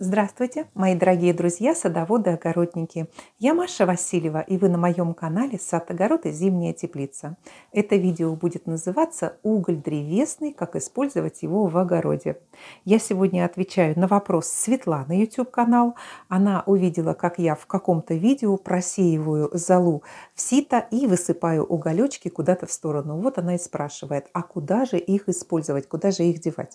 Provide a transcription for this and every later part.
Здравствуйте, мои дорогие друзья, садоводы, огородники. Я Маша Васильева, и вы на моем канале «Сад, огород и зимняя теплица». Это видео будет называться «Уголь древесный. Как использовать его в огороде». Я сегодня отвечаю на вопрос Светланы, YouTube-канал. Она увидела, как я в каком-то видео просеиваю золу в сито и высыпаю уголечки куда-то в сторону. Вот она и спрашивает, а куда же их использовать, куда же их девать?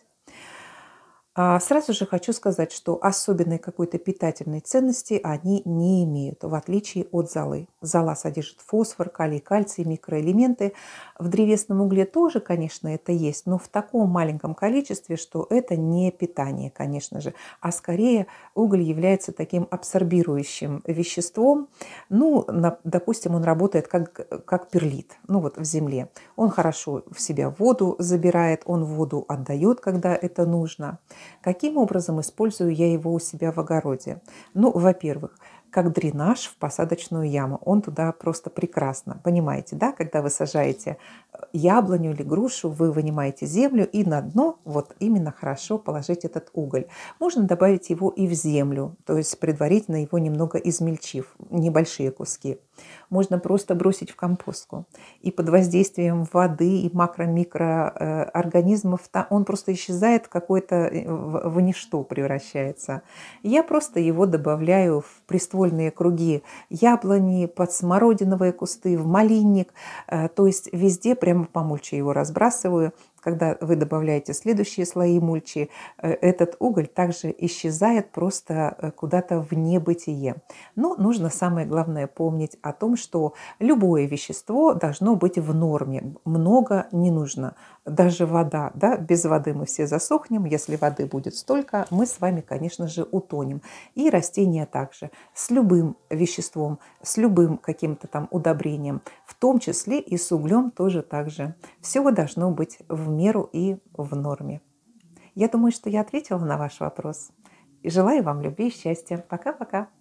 Сразу же хочу сказать, что особенной какой-то питательной ценности они не имеют, в отличие от золы. Зола содержит фосфор, калий, кальций, микроэлементы. В древесном угле тоже, конечно, это есть, но в таком маленьком количестве, что это не питание, конечно же, а скорее уголь является таким абсорбирующим веществом. Ну, допустим, он работает как перлит, ну вот в земле. Он хорошо в себя воду забирает, он воду отдает, когда это нужно. Каким образом использую я его у себя в огороде? Ну, во-первых, как дренаж в посадочную яму. Он туда просто прекрасно. Понимаете, да? Когда вы сажаете яблоню или грушу, вы вынимаете землю и на дно вот именно хорошо положить этот уголь. Можно добавить его и в землю, то есть предварительно его немного измельчив, небольшие куски. Можно просто бросить в компостку. И под воздействием воды и макро-микроорганизмов он просто исчезает, в ничто превращается. Я просто его добавляю в приствольные круги яблони, под смородиновые кусты, в малинник. То есть везде прямо по мульче его разбрасываю. Когда вы добавляете следующие слои мульчи, этот уголь также исчезает просто куда-то в небытие. Но нужно самое главное помнить о том, что любое вещество должно быть в норме. Много не нужно. Даже вода, да, без воды мы все засохнем. Если воды будет столько, мы с вами, конечно же, утонем. И растения также. С любым веществом, с любым каким-то там удобрением, в том числе и с углем тоже так же. Все должно быть в меру и в норме. Я думаю, что я ответила на ваш вопрос. И желаю вам любви и счастья. Пока-пока.